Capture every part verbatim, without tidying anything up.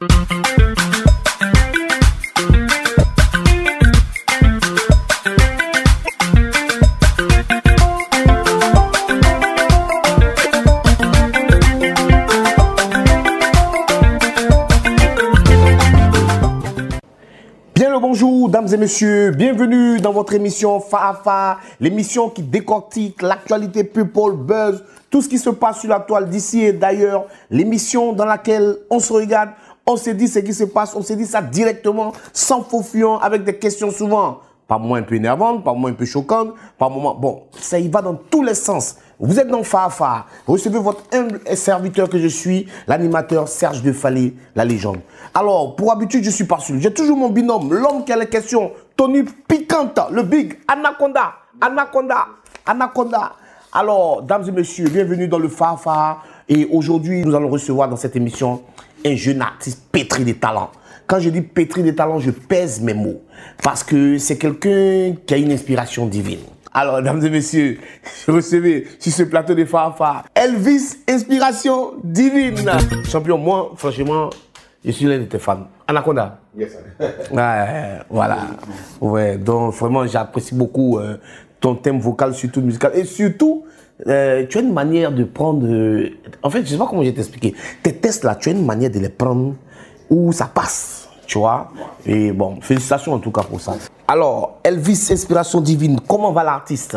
Bonjour, dames et messieurs, bienvenue dans votre émission Fafa, l'émission qui décortique l'actualité people, buzz, tout ce qui se passe sur la toile d'ici et d'ailleurs, l'émission dans laquelle on se regarde, on se dit ce qui se passe, on se dit ça directement, sans faux fuyant, avec des questions souvent, par moments un peu énervantes, par moments un peu choquantes, par moments, bon, ça y va dans tous les sens. Vous êtes dans Fafa, recevez votre humble serviteur que je suis, l'animateur Serge Defallé, la légende. Alors, pour habitude, je suis pas seul. J'ai toujours mon binôme, l'homme qui a les questions, Tony Piquante, le big Anaconda, Anaconda, Anaconda. Alors, dames et messieurs, bienvenue dans le Fafa. Et aujourd'hui, nous allons recevoir dans cette émission un jeune artiste pétri de talent. Quand je dis pétri de talent, je pèse mes mots. Parce que c'est quelqu'un qui a une inspiration divine. Alors, dames et messieurs, recevez sur ce plateau de Fafa Elvis, inspiration divine. Champion, moi, franchement, je suis l'un de tes fans. Anaconda. Yes, ouais, voilà. Ouais, donc vraiment, j'apprécie beaucoup euh, ton thème vocal, surtout musical. Et surtout, euh, tu as une manière de prendre... Euh, en fait, je ne sais pas comment je vais t'expliquer. Tes tests là, tu as une manière de les prendre où ça passe. Tu vois, et bon, félicitations en tout cas pour ça. Alors, Elvis, inspiration divine, comment va l'artiste?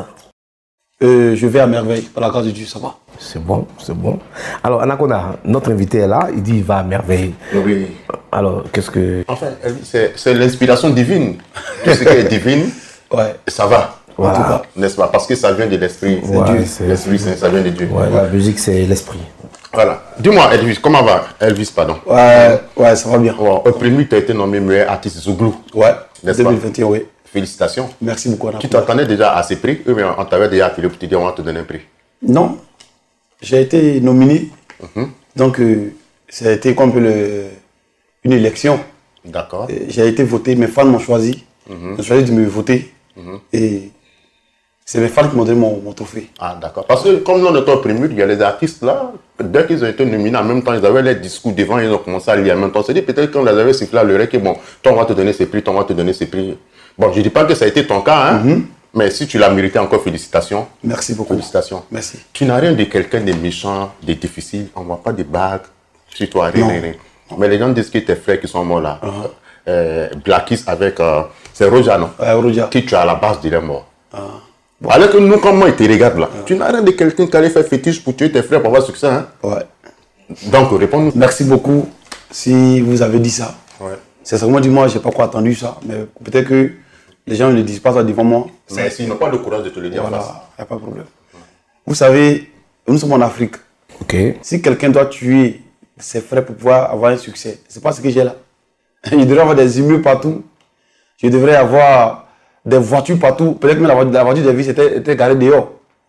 euh, Je vais à merveille, par la grâce de Dieu, ça va. C'est bon, c'est bon. Alors, Anaconda, notre invité est là, il dit il va à merveille. Oui. Alors, qu'est-ce que... Enfin, c'est l'inspiration divine. Tout ce qui est divine, ouais, ça va. Voilà. En tout cas, n'est-ce pas? Parce que ça vient de l'esprit. C'est ouais, Dieu. L'esprit, ça vient de Dieu. Ouais, la musique, c'est l'esprit. Voilà. Dis-moi, Elvis, comment va? Elvis, pardon. Ouais, ouais, ça va bien. Ouais, au premier, tu as été nommé meilleur artiste Zouglou. Ouais, n'est-ce pas? deux mille vingt et un, oui. Félicitations. Merci beaucoup. Tu t'attendais déjà à ces prix? Eux, mais on t'avait déjà appelé pour te dire on va te donner un prix. Non. J'ai été nominé. Mm-hmm. Donc, euh, ça a été comme le, une élection. D'accord. J'ai été voté, mes fans m'ont choisi. Mm-hmm. Ils ont choisi de me voter. Mm-hmm. Et c'est mes fans qui m'ont donné mon, mon trophée. Ah, d'accord. Parce que comme on était au premier, il y a les artistes là, dès qu'ils ont été nominés, en même temps, ils avaient les discours devant, ils ont commencé à lire en même temps. C'est-à-dire peut-être qu'on les avait sifflé à l'oreille que bon, toi on va te donner ces prix, toi on va te donner ces prix. Bon, je ne dis pas que ça a été ton cas, hein, mm-hmm. mais si tu l'as mérité encore, félicitations. Merci beaucoup. Félicitations. Merci. Tu n'as rien de quelqu'un de méchant, de difficile, on ne voit pas de bagues sur toi, rien, rien. Mais les gens disent que tes frères qui sont morts là, uh-huh. euh, Blackis avec, euh, c'est Roja, non? Ouais, Roja. Qui tu as à la base, il est mort. Uh-huh. Bon. Alors que nous, comment ils te regardent là, ouais. Tu n'as rien de quelqu'un qui allait faire fétiche pour tuer tes frères pour avoir succès. Hein? Ouais. Donc, réponds-nous. Merci beaucoup si vous avez dit ça. Ouais. C'est vraiment dit, moi, je n'ai pas quoi attendu ça. Mais peut-être que les gens ne le disent pas ça devant moi. Mais s'ils n'ont pas le courage de te le dire, voilà, il n'y a pas de problème. Ouais. Vous savez, nous sommes en Afrique. Okay. Si quelqu'un doit tuer ses frères pour pouvoir avoir un succès, c'est pas ce que j'ai là. Il devrait avoir des immeubles partout. Je devrais avoir des voitures partout. Peut-être que la voiture, la voiture de vie était, était garée dehors.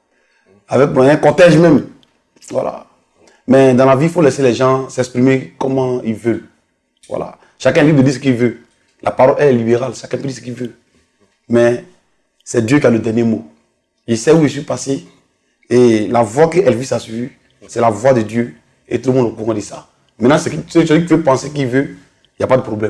Avec un cortège même. Voilà. Mais dans la vie, il faut laisser les gens s'exprimer comment ils veulent. Voilà. Chacun est libre de dire ce qu'il veut. La parole est libérale. Chacun peut dire ce qu'il veut. Mais c'est Dieu qui a le dernier mot. Je sais où je suis passé. Et la voie que Elvis a suivie, c'est la voie de Dieu. Et tout le monde au courant de ça. Maintenant, celui qui veut penser qu'il veut, il n'y a pas de problème.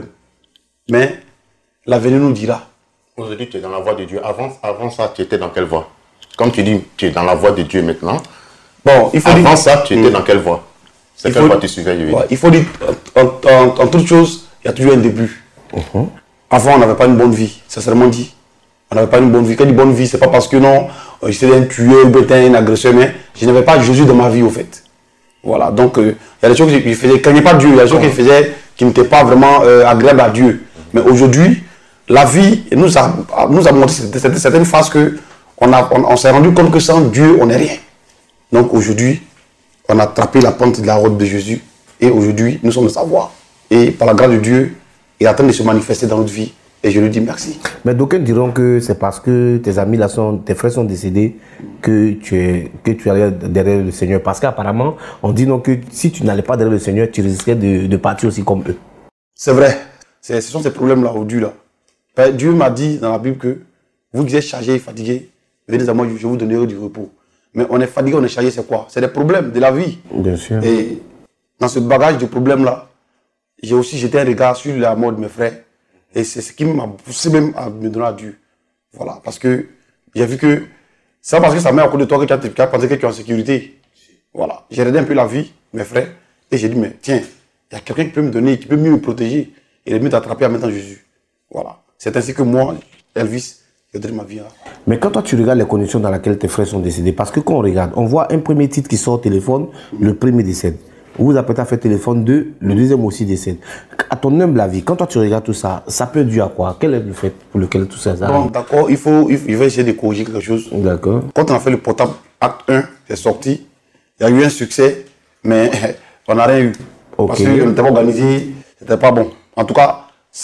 Mais l'avenir nous dira. Aujourd'hui, tu es dans la voie de Dieu. Avant, avant ça, tu étais dans quelle voie? Comme tu dis, tu es dans la voie de Dieu maintenant. Bon, il faut avant dire, ça, tu étais mmh. dans quelle voie? C'est quelle voie tu suivais? Ouais, il faut dire, en, en, en toute chose, il y a toujours un début. Mmh. Avant, on n'avait pas une bonne vie, sincèrement dit. On n'avait pas une bonne vie. Quand je dis bonne vie, ce n'est pas parce que non, j'étais un tueur, un agresseur, mais je n'avais pas Jésus dans ma vie, au fait. Voilà, donc il euh, y a des choses que je faisais, quand il n'y a pas Dieu, il y a des choses que je faisais qui n'étaient pas vraiment euh, agréables à Dieu. Mais aujourd'hui, la vie nous a, nous a montré cette, certaines phases que on, a, on, on s'est rendu compte que sans Dieu, on n'est rien. Donc aujourd'hui, on a attrapé la pente de la route de Jésus et aujourd'hui, nous sommes de sa voie. Et par la grâce de Dieu, il est en train de se manifester dans notre vie. Et je lui dis merci. Mais d'aucuns diront que c'est parce que tes amis là sont, tes frères sont décédés que tu es, que tu es derrière le Seigneur. Parce qu'apparemment, on dit non que si tu n'allais pas derrière le Seigneur, tu risquais de, de partir aussi comme eux. C'est vrai. Ce sont ces problèmes-là, au Dieu là. Dieu m'a dit dans la Bible que vous qui êtes chargés et fatigués, venez à moi, je vous donnerai du repos. Mais on est fatigué, on est chargé, c'est quoi? C'est des problèmes de la vie. Bien sûr. Et dans ce bagage de problèmes-là, j'ai aussi jeté un regard sur la mort de mes frères. Et c'est ce qui m'a poussé même à me donner à Dieu. Voilà, parce que j'ai vu que c'est pas parce que ça met à côté de toi que tu as, tu as pensé que tu es en sécurité. Voilà, j'ai regardé un peu la vie, mes frères, et j'ai dit, mais tiens, il y a quelqu'un qui peut me donner, qui peut mieux me protéger, et de mieux t'attraper en mettant Jésus. Voilà, c'est ainsi que moi, Elvis, j'ai donné ma vie. Hein. Mais quand toi tu regardes les conditions dans lesquelles tes frères sont décédés, parce que quand on regarde, on voit un premier titre qui sort au téléphone, le premier décède. Vous vous apprêtez à faire téléphone deux, le deuxième aussi décède. À ton humble avis, quand toi tu regardes tout ça, ça peut dû à quoi? Quel est le fait pour lequel tout ça arrive? Bon, d'accord, il faut, il faut, il va essayer de corriger quelque chose. D'accord. Quand on a fait le portable acte un, c'est sorti, il y a eu un succès, mais on n'a rien eu. Okay. Parce qu'on n'était pas organisé, c'était pas bon. En tout cas,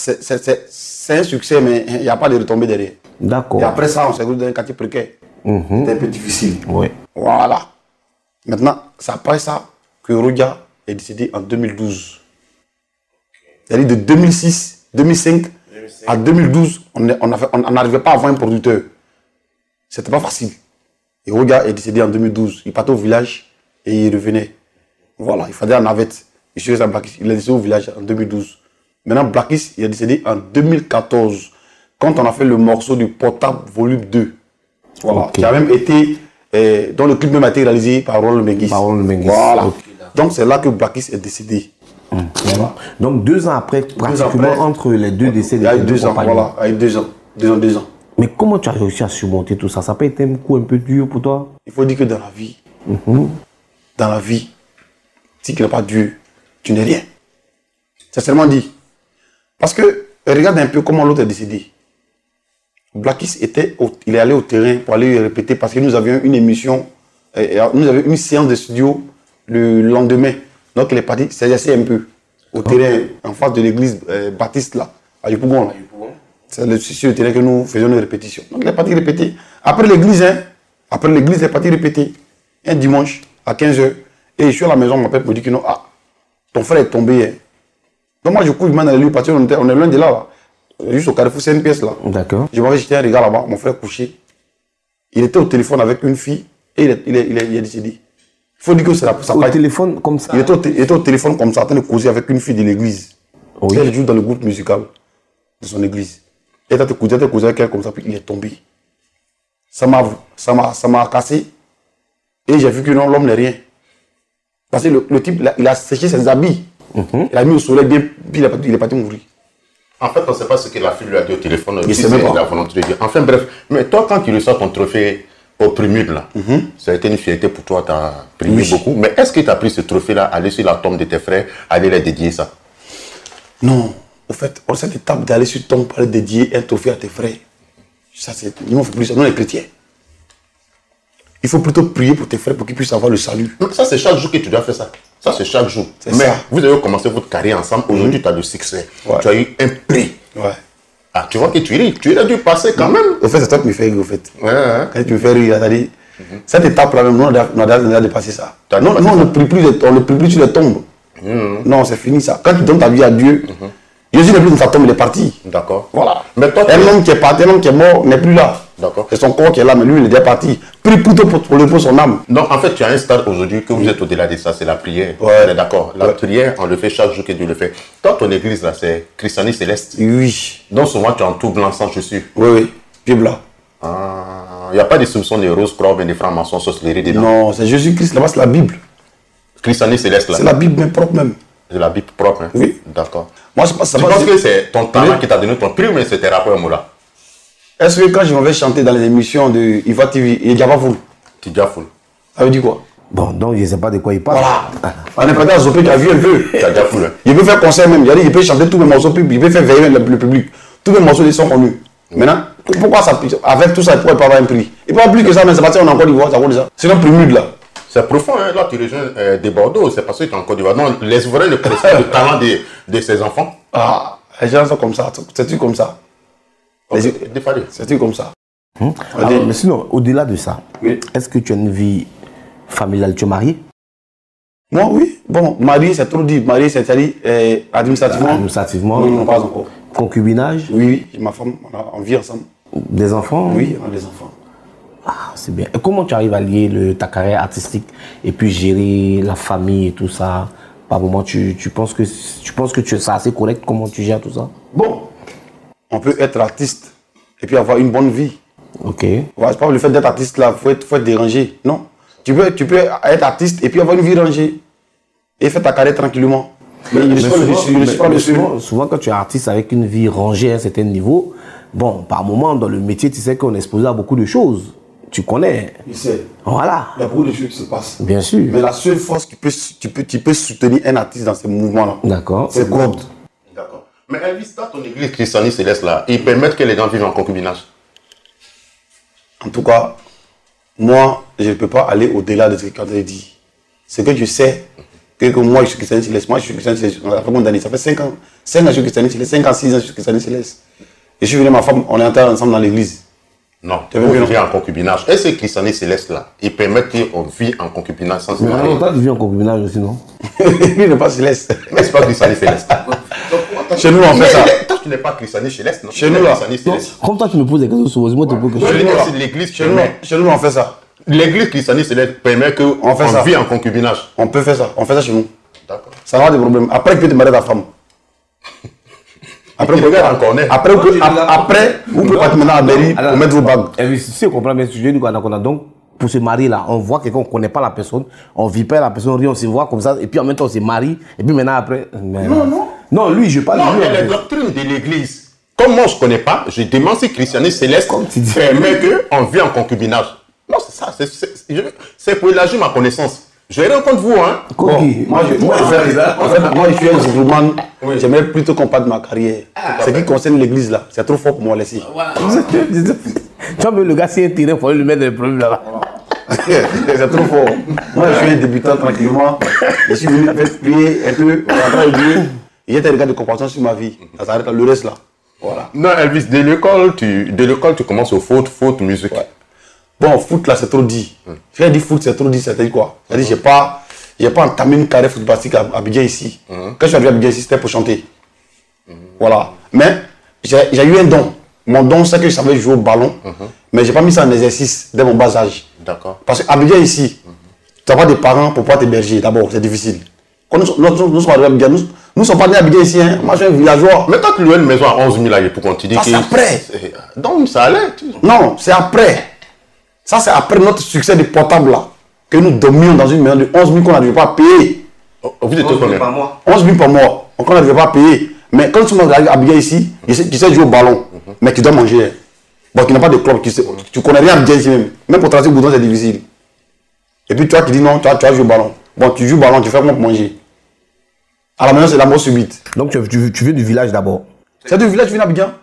c'est un succès, mais il n'y a pas de retombées derrière. D'accord. Et après ça, on s'est retrouvé dans un quartier précaire. Mm-hmm. C'était un peu difficile. Oui. Voilà. Maintenant, c'est après ça que Rodia est décédé en deux mille douze. C'est-à-dire de deux mille six, deux mille cinq à deux mille douze, on n'arrivait pas à avoir un producteur. C'était pas facile. Et Rodia est décédé en deux mille douze. Il partait au village et il revenait. Voilà, il fallait en navette. Il est décédé au village en deux mille douze. Maintenant, Blackis, il est décédé en deux mille quatorze, quand on a fait le morceau du Portable volume deux. Voilà, okay. Qui a même été, euh, dont le clip même a été réalisé par Roland Menguis. Par Roland Menguis. Voilà. Okay. Donc c'est là que Blackis est décédé. Mmh. Voilà. Donc deux ans après, pratiquement deux ans après, entre les deux décès des deux, deux ans, voilà, avec deux ans, deux ans, deux ans. Mais comment tu as réussi à surmonter tout ça? Ça n'a pas été un coup un peu dur pour toi? Il faut dire que dans la vie, mmh. dans la vie, si tu n'as pas Dieu, tu n'es rien. C'est seulement dit. Parce que, regarde un peu comment l'autre est décédé. Blackis était, au, il est allé au terrain pour aller répéter parce que nous avions une émission, euh, nous avions une séance de studio le lendemain. Donc il est parti s'exercer un peu au okay. terrain, en face de l'église euh, baptiste là, à Yopougon. C'est sur le terrain que nous faisions nos répétitions. Donc il est parti répéter. Après l'église, hein, après l'église, il est parti répéter. Un dimanche à quinze heures. Et je suis à la maison, on m'appelle pour me dire que non, ah, ton frère est tombé. Hein. Donc moi je cours, je m'en allais lui parce qu'on on est loin de là, là. Juste au carrefour, c'est une pièce là. D'accord. Je m'avais jeté un regard là-bas, mon frère couché. Il était au téléphone avec une fille et il est, il est, il est, il est décédé. Il faut dire que c'est la ça Au téléphone comme ça. Il était, au, il était au téléphone comme ça, en train de causer avec une fille de l'église. Oui. Elle joue dans le groupe musical de son église. Elle était causé avec elle comme ça, puis il est tombé. Ça m'a ça m'a ça m'a cassé. Et j'ai vu que non, l'homme n'est rien. Parce que le, le type, il a, il a séché ses habits. Mm-hmm. Il a mis au soleil bien, puis il est parti, il est parti mourir. En fait, on ne sait pas ce que la fille lui a dit au téléphone. Il sait même pas. La volonté de dire. Enfin bref, mais toi, quand tu reçois ton trophée au Primude, là, mm-hmm. ça a été une fierté pour toi, tu as prié oui. beaucoup. Mais est-ce que tu as pris ce trophée-là, aller sur la tombe de tes frères, aller les dédier ça? Non. Au fait, on cette étape d'aller sur ton pour aller dédier un trophée à tes frères, ça c'est. Ils m'ont fait plus ça. Nous les chrétiens. Il faut plutôt prier pour tes frères pour qu'ils puissent avoir le salut. Donc ça, c'est chaque jour que tu dois faire ça. Ça, c'est chaque jour. Mais ça. Vous avez commencé votre carrière ensemble. Aujourd'hui, mmh. tu as du succès. Ouais. Tu as eu un prix. Ouais. Ah, tu vois que tu ris. Tu as dû passer quand mmh. même. Au fait, c'est toi qui me fais rire, au fait. Ouais, ouais. Quand tu me fais rire, c'est-à-dire, mmh. cette étape-là, même, nous, on a, on a déjà dépassé ça. Non, non, on ne prie plus, on ne prie plus sur les tombes. Mmh. Non, c'est fini ça. Quand tu donnes ta vie à Dieu, mmh. Jésus n'est plus dans sa tombe, il est parti. D'accord. Voilà. Mais toi, un homme qui est parti, un homme qui est mort n'est plus là. D'accord. C'est son corps qui est là, mais lui, il est déjà parti. Prie plutôt pour, pour lever son âme. Donc, en fait, tu as un stade aujourd'hui que vous êtes au-delà de ça, c'est la prière. Ouais. D'accord. La ouais. prière, on le fait chaque jour que Dieu le fait. Toi, ton église, là, c'est Christianisme Céleste. Oui. Donc, souvent, tu entoures blanc-sang, je suis. Oui, oui. Pied blanc. Ah. Il n'y a pas de soupçon de rose croix, mais des francs-maçons, sorcellerie dedans. Non, c'est Jésus-Christ, là-bas, c'est la Bible. Christianisme Céleste, là. C'est la Bible, même propre, même. C'est la Bible propre, hein? Oui. D'accord. Moi, je pense tu penses que c'est ton talent oui. qui t'a donné ton prix, mais c'était rapport à Moula? Est-ce que quand je m'avais chanté dans les émissions de Iva T V, il y a déjà full? Tidja full. Ça veut dire quoi? Bon, donc je ne sais pas de quoi il parle. Voilà. On est prêt à Zopé, tu as vu un peu. Tidja full. Il peut faire concert même. Il peut chanter tous les morceaux, il peut faire veiller le, le public. Tous les morceaux, ils sont connus. Oui. Maintenant, pourquoi ça, avec tout ça, il ne pourrait pas avoir un prix? Il ne peut pas plus que ça, mais c'est parti en Côte d'Ivoire, ça vaut ça. C'est un Primude là. C'est profond, hein? Là tu rejoins euh, des Bordeaux, c'est parce que tu es en Côte d'Ivoire. Non, laisse-moi le président le talent de, de ses enfants. Ah, les gens sont comme ça, c'est-tu comme ça? Okay. C'est-tu comme ça? Hum. Alors, mais sinon, au-delà de ça, oui. Est-ce que tu as une vie familiale? Tu es marié? Moi, oui. Bon, marié, c'est trop dit. Marié, c'est-à-dire euh, administrativement. Administrativement. Non, non, pas encore. Concubinage? Oui, oui, j'ai ma femme, on, a, on vit ensemble. Des enfants? Oui, on a des enfants. Ah, c'est bien. Et comment tu arrives à lier le, ta carrière artistique et puis gérer la famille et tout ça Par moment, tu, tu penses que, tu penses que tu es assez correct? Comment tu gères tout ça? Bon, on peut être artiste et puis avoir une bonne vie. Ok. Voilà, c'est pas le fait d'être artiste là, il faut être, faut être dérangé. Non. Tu peux, tu peux être artiste et puis avoir une vie rangée et faire ta carrière tranquillement. Mais, mais, souvent, je suis, je suis mais, mais souvent, souvent, quand tu es artiste avec une vie rangée à un certain niveau, bon, par moment, dans le métier, tu sais qu'on est exposé à beaucoup de choses. Tu connais. Je sais. Voilà. Il y a beaucoup de choses qui se passent. Bien sûr. Mais la seule force qui peut, tu peux, tu peux soutenir un artiste dans ces mouvements-là, d'accord, c'est God. D'accord. Mais Elvis, dans ton église Christianie Céleste là, ils permettent que les gens vivent en concubinage? En tout cas, moi, je ne peux pas aller au-delà de ce que tu as dit. Ce que je sais, que, que moi, je suis Christianie Céleste. Moi, je suis Christianie Céleste. Ça fait cinq ans. cinq ans, je suis Christianie Céleste. cinq ans, six ans, je suis Christianie Céleste. Et je suis venu ma femme, on est entrés ensemble dans l'église. Non, tu veux vivre en concubinage. Est-ce que Christianie Céleste là, ils permettent qu'on vit en concubinage sans se marier? Mais toi, tu vis en concubinage aussi, non? Lui n'est pas Céleste. Mais c'est pas Christianie Céleste. Chez nous, on fait ça. Toi, tu n'es pas Christianie Céleste, non? Chez nous, là. Comme toi, tu me poses des questions souvent, moi, tu peux que Chez nous, l'église Chez nous, chez nous, on fait ça. L'église Christianie Céleste permet qu'on vit en concubinage. On peut faire ça. On fait ça chez nous. D'accord. Ça n'a pas de problème. Après, tu peux te marier ta femme. Après, vous pouvez encore naître. Après, vous après, vous pouvez partir maintenant à Berry pour mettre vos bagues. Et si on comprend bien ce sujet, nous, on a donc, pour se marier là, on voit quelqu'un, on ne connaît pas la personne, on ne vit pas la personne, rien, on se voit comme ça, et puis en même temps on se marie, et puis maintenant après. Mais... Non, non. Non, lui, je parle Non, de lui. il y a les doctrines de l'église. Comme moi, je ne connais pas, je demande si Christianie Céleste permet qu'on vit en concubinage. Non, c'est ça. C'est pour élargir ma connaissance. Je vais rien contre vous, hein. Bon, moi, je, moi, je, en fait, moi, je suis un gentleman. Oui. J'aimerais plutôt qu'on parle de ma carrière. Ah, Ce qui concerne l'église, là, c'est trop fort pour moi, laisser. Voilà. Tu vois, le gars, c'est un terrain, il faut lui mettre des problèmes là-bas. C'est trop fort. Moi, je suis un débutant tranquillement. Je suis venu faire prier un peu, rentrer au Dieu. Il y a des regards de compassion sur ma vie. Ça s'arrête là, le reste là. Voilà. Non, Elvis, de l'école, tu, de l'école, tu commences au foot, foot, musique. Ouais. Bon, foot là, c'est trop dit. Hum. J'ai dit foot, c'est trop dit, c'est-à-dire quoi? C'est-à-dire, j'ai pas, j'ai pas entamé une carrière footballistique à Abidjan ici. Hum. Quand je suis arrivé à Abidjan ici, c'était pour chanter. Hum. Voilà. Mais j'ai eu un don. Mon don, c'est que je savais jouer au ballon, hum. mais j'ai pas mis ça en exercice dès mon bas âge. D'accord. Parce qu'à Abidjan ici, hum. tu n'as pas de parents pour pouvoir t'héberger. D'abord, c'est difficile. Quand nous, nous, nous, nous sommes arrivés à Abidjan, nous, nous sommes pas nés à Abidjan ici. Hein. Moi, je suis un villageois. Mais toi, tu louais une maison à onze mille pour qu'on te dise que. C'est après. Donc, ça allait. Tu... Non, c'est après. Ça, c'est après notre succès de portable là, que nous dormions dans une maison de onze mille qu'on n'arrivait pas à payer. Oh, vous êtes combien par mois? onze mille par mois. On n'arrivait pas à payer. Mais quand tu m'as habillé ici, tu sais, tu sais jouer au ballon, mm-hmm. mais tu dois manger. Bon, tu n'as pas de club, tu sais, mm-hmm. tu connais rien à Abidjan ici même. Même pour tracer le bouton, c'est difficile. Et puis toi, tu dis non, tu vas, tu vas jouer au ballon. Bon, tu joues au ballon, tu fais comment pour manger? À la maison, c'est la mort subite. Donc, tu, tu, tu viens du village d'abord? C'est du village, tu viens d'Abidjan.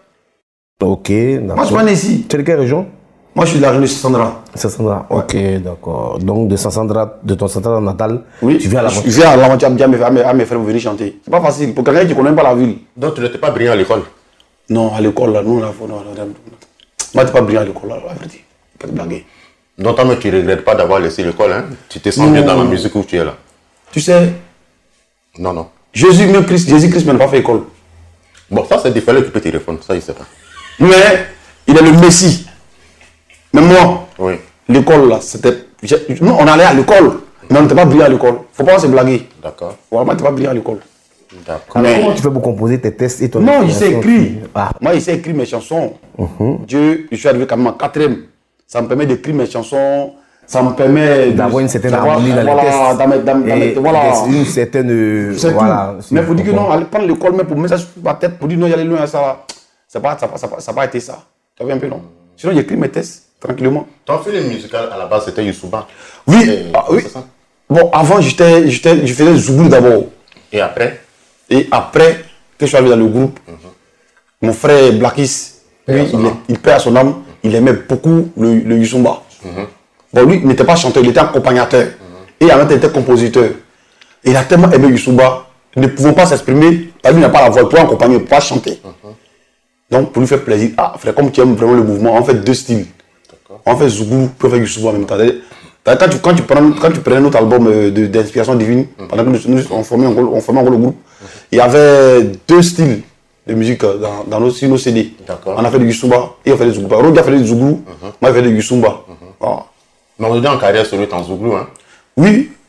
Ok, d'accord. Moi, je suis pas né ici. Tu es de quelle région? Moi, je suis de la région de Sassandra. Sassandra, ouais. Ok, d'accord. Donc, de Sassandra, de ton Sassandra natal, oui, tu viens à l'aventure. Je viens à l'aventure à mes, à, mes, à mes frères venir chanter. C'est pas facile. Pour quelqu'un qui ne connaît pas la ville. Donc, tu n'étais pas brillant à l'école? Non, à l'école, là, nous, là, non, non, non, non. Moi, je n'étais pas brillant à l'école, là, la vérité. Pas de blaguer. Donc, toi, tu ne regrettes pas d'avoir laissé l'école, hein? Tu te sens non. bien dans la musique où tu es là? Tu sais. Non, non. Jésus, même Christ, Jésus-Christ n'a pas fait école. Bon, ça, c'est des fallait occuper tes téléphones. Ça, il ne sait pas. Mais, il est le Messie. Mais moi, oui. L'école là, c'était. Nous, on allait à l'école, mais on n'était pas brillant à l'école. Faut pas se blaguer. D'accord. Voilà, moi, tu n'étais pas brillant à l'école. D'accord. Mais... Comment tu fais pour composer tes tests et ton Non, il s'est écrit. Ah. Moi, il s'est écrit mes chansons. Uh-huh. Dieu, je suis arrivé quand même en quatrième. Ça me permet d'écrire mes chansons. Ça me permet d'avoir une certaine harmonie dans voilà, les tests. Dans mes, dans, dans mes, voilà. Une certaine. Voilà, mais il faut dire que non, aller prendre l'école, mais pour mettre ça sur ma tête, pour dire non, j'allais loin à ça. Ça n'a pas, ça, ça, ça pas été ça. Tu as vu un peu, non? Sinon, j'écris mes tests tranquillement. Ton film musical à la base, c'était Youssouba. Oui, et, ah, oui. Ça. Bon, avant, j'étais, j'étais, je faisais Zouglou d'abord. Et après? Et après, que je suis arrivé dans le groupe, mm-hmm. mon frère Blackis, lui, il, est, il perd son âme, mm-hmm. il aimait beaucoup le, le Youssouba. Mm-hmm. Bon, lui, il n'était pas chanteur, il était accompagnateur. Mm-hmm. Et en même temps, il était compositeur. Et il a tellement aimé Youssouba, ne pouvant pas s'exprimer, parce qu'il n'a pas la voix, il pouvait accompagner, il ne pouvait pas chanter. Mm-hmm. Donc, pour lui faire plaisir, ah, frère, comme tu aimes vraiment le mouvement, on fait deux styles. On fait Zouglou, puis on fait Youssouba en même temps. Quand tu, quand tu prends, quand tu prenais notre album d'inspiration divine, mm-hmm. pendant que nous, nous on formait encore, on encore le groupe, mm-hmm. il y avait deux styles de musique dans, dans nos, sur nos C D. On a fait du Youssouba et on fait du Zouglou. Rodi a fait du Zouglou, mm-hmm. moi j'ai fait du Youssouba. Mm-hmm. Ah. Mais on est en carrière sur le temps Zouglou, hein? Oui,